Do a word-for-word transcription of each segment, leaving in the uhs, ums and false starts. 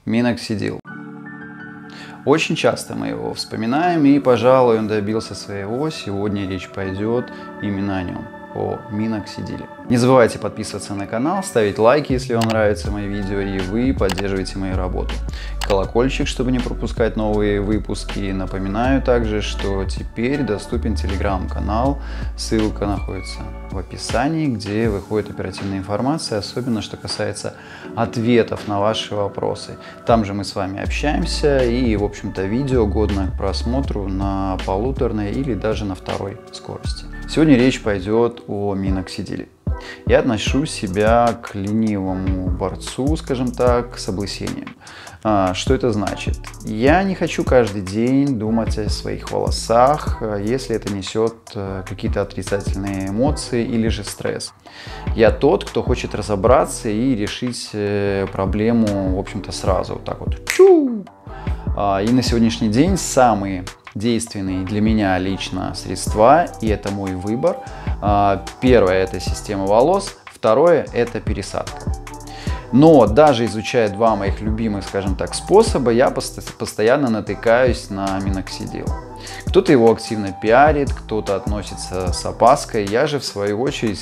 Миноксидил. Очень часто мы его вспоминаем, и, пожалуй, он добился своего. Сегодня речь пойдет именно о нем, о миноксидиле. Не забывайте подписываться на канал, ставить лайки, если вам нравятся мои видео, и вы поддерживаете мою работу. Колокольчик, чтобы не пропускать новые выпуски. Напоминаю также, что теперь доступен телеграм-канал, ссылка находится в описании, где выходит оперативная информация, особенно что касается ответов на ваши вопросы. Там же мы с вами общаемся, и, в общем-то, видео годно к просмотру на полуторной или даже на второй скорости. Сегодня речь пойдет о миноксидиле. Я отношу себя к ленивому борцу, скажем так, с облысением. А, что это значит? Я не хочу каждый день думать о своих волосах, если это несет какие-то отрицательные эмоции или же стресс. Я тот, кто хочет разобраться и решить проблему, в общем-то, сразу. Вот так вот. А, и на сегодняшний день самые действенные для меня лично средства, и это мой выбор. Первое – это система волос, второе – это пересадка. Но даже изучая два моих любимых, скажем так, способа, я постоянно натыкаюсь на миноксидил. Кто-то его активно пиарит, кто-то относится с опаской. Я же, в свою очередь,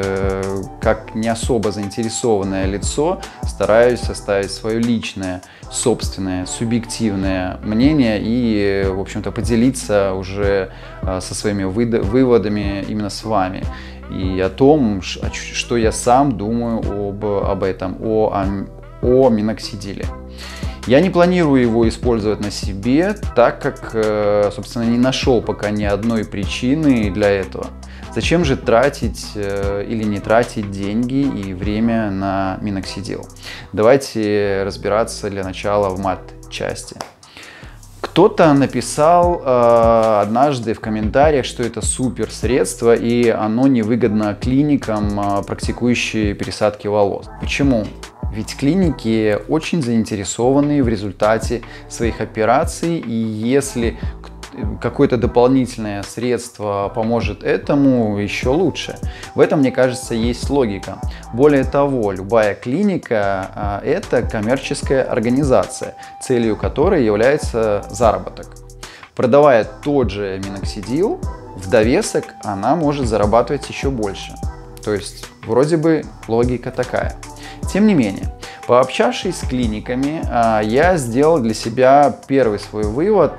как не особо заинтересованное лицо, стараюсь составить свое личное, собственное, субъективное мнение и, в общем-то, поделиться уже со своими выводами именно с вами. И о том, что я сам думаю об, об этом, о, о, о миноксидиле. Я не планирую его использовать на себе, так как, собственно, не нашел пока ни одной причины для этого. Зачем же тратить или не тратить деньги и время на миноксидил? Давайте разбираться для начала в мат-части. Кто-то написал э, однажды в комментариях, что это супер средство и оно невыгодно клиникам, э, практикующим пересадки волос. Почему? Ведь клиники очень заинтересованы в результате своих операций, и если какое-то дополнительное средство поможет этому, еще лучше. В этом, мне кажется, есть логика. Более того, любая клиника – это коммерческая организация, целью которой является заработок. Продавая тот же миноксидил, в довесок она может зарабатывать еще больше. То есть, вроде бы логика такая. Тем не менее, пообщавшись с клиниками, я сделал для себя первый свой вывод,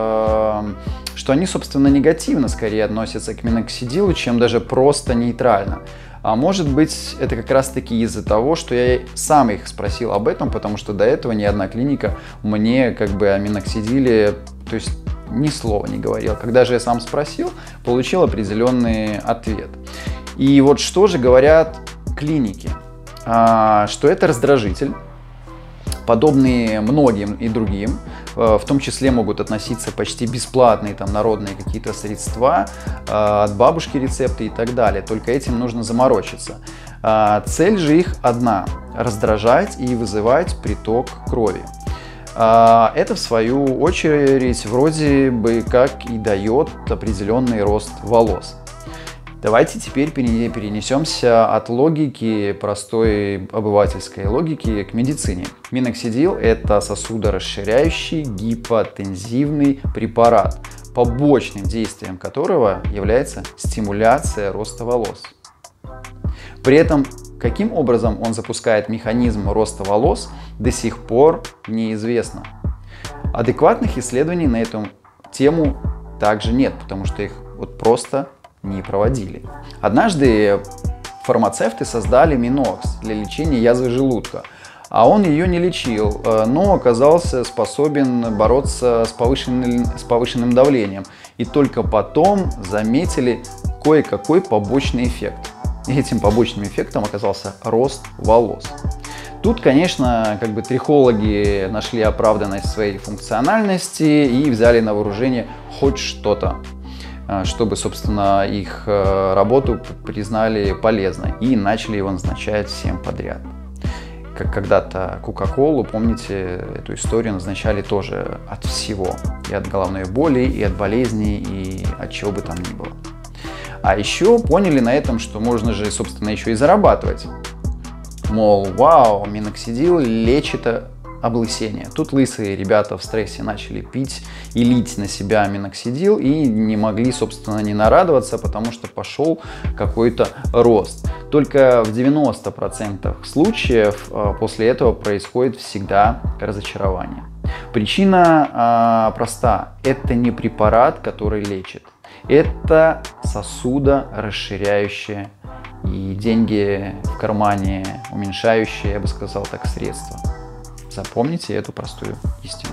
что они, собственно, негативно скорее относятся к миноксидилу, чем даже просто нейтрально. А может быть, это как раз таки из-за того, что я сам их спросил об этом, потому что до этого ни одна клиника мне как бы о миноксидиле, то есть ни слова не говорила. Когда же я сам спросил, получил определенный ответ. И вот что же говорят клиники? Что это раздражитель, подобные многим и другим, в том числе могут относиться почти бесплатные там народные какие-то средства, от бабушки рецепты и так далее, только этим нужно заморочиться. Цель же их одна – раздражать и вызывать приток крови. Это, в свою очередь, вроде бы как и дает определенный рост волос. Давайте теперь перенесемся от логики, простой обывательской логики, к медицине. Миноксидил – это сосудорасширяющий гипотензивный препарат, побочным действием которого является стимуляция роста волос. При этом, каким образом он запускает механизм роста волос, до сих пор неизвестно. Адекватных исследований на эту тему также нет, потому что их вот просто не проводили. Однажды фармацевты создали Минокс для лечения язвы желудка, а он ее не лечил, но оказался способен бороться с повышенным, с повышенным давлением. И только потом заметили кое-какой побочный эффект. И этим побочным эффектом оказался рост волос. Тут, конечно, как бы трихологи нашли оправданность своей функциональности и взяли на вооружение хоть что-то, чтобы, собственно, их работу признали полезной и начали его назначать всем подряд. Как когда-то Кока-Колу, помните, эту историю назначали тоже от всего. И от головной боли, и от болезней, и от чего бы там ни было. А еще поняли на этом, что можно же, собственно, еще и зарабатывать. Мол, вау, миноксидил лечит облысение. Тут лысые ребята в стрессе начали пить и лить на себя миноксидил и не могли, собственно, не нарадоваться, потому что пошел какой-то рост. Только в девяноста процентах случаев после этого происходит всегда разочарование. Причина э, проста. Это не препарат, который лечит. Это сосудорасширяющее и деньги в кармане уменьшающие, я бы сказал так, средства. Запомните эту простую истину.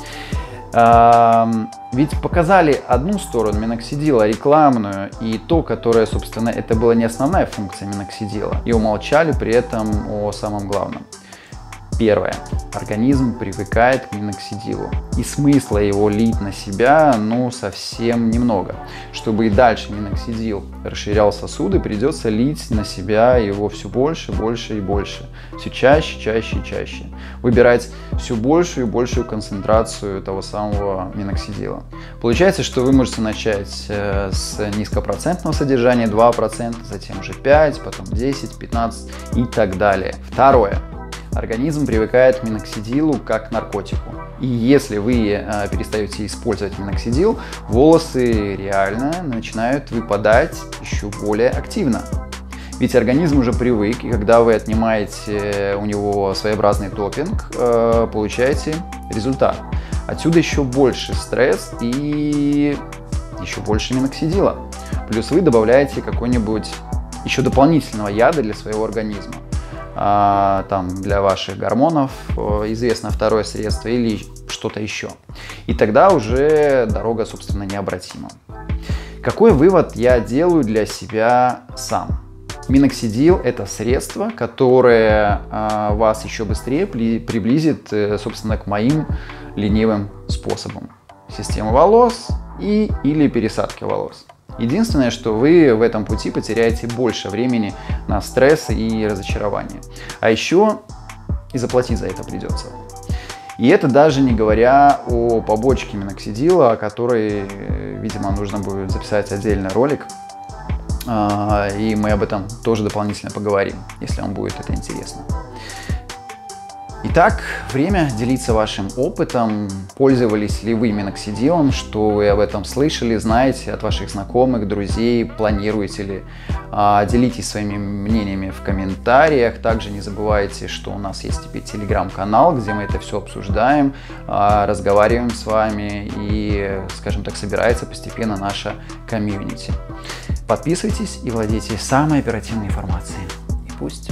Э, ведь показали одну сторону миноксидила, рекламную, и то, которое, собственно, это была не основная функция миноксидила, и умолчали при этом о самом главном. Первое. Организм привыкает к миноксидилу, и смысла его лить на себя, ну, совсем немного. Чтобы и дальше миноксидил расширял сосуды, придется лить на себя его все больше, больше и больше. Все чаще, чаще и чаще. Выбирать все большую и большую концентрацию того самого миноксидила. Получается, что вы можете начать с низкопроцентного содержания два процента, затем уже пять процентов, потом десять, пятнадцать и так далее. Второе. Организм привыкает к миноксидилу как к наркотику. И если вы э, перестаете использовать миноксидил, волосы реально начинают выпадать еще более активно. Ведь организм уже привык, и когда вы отнимаете у него своеобразный допинг, э, получаете результат. Отсюда еще больше стресс и еще больше миноксидила. Плюс вы добавляете какой-нибудь еще дополнительного яда для своего организма. А, там для ваших гормонов известно второе средство или что-то еще. И тогда уже дорога, собственно, необратима. Какой вывод я делаю для себя сам? Миноксидил – это средство, которое а, вас еще быстрее приблизит, собственно, к моим ленивым способам. Система волос и или пересадки волос. Единственное, что вы в этом пути потеряете больше времени на стресс и разочарование. А еще и заплатить за это придется. И это даже не говоря о побочке миноксидила, о которой, видимо, нужно будет записать отдельный ролик. И мы об этом тоже дополнительно поговорим, если вам будет это интересно. Итак, время делиться вашим опытом. Пользовались ли вы миноксидилом, что вы об этом слышали, знаете от ваших знакомых, друзей, планируете ли? А, делитесь своими мнениями в комментариях. Также не забывайте, что у нас есть теперь телеграм-канал, где мы это все обсуждаем, а, разговариваем с вами и, скажем так, собирается постепенно наша комьюнити. Подписывайтесь и владейте самой оперативной информацией. И пусть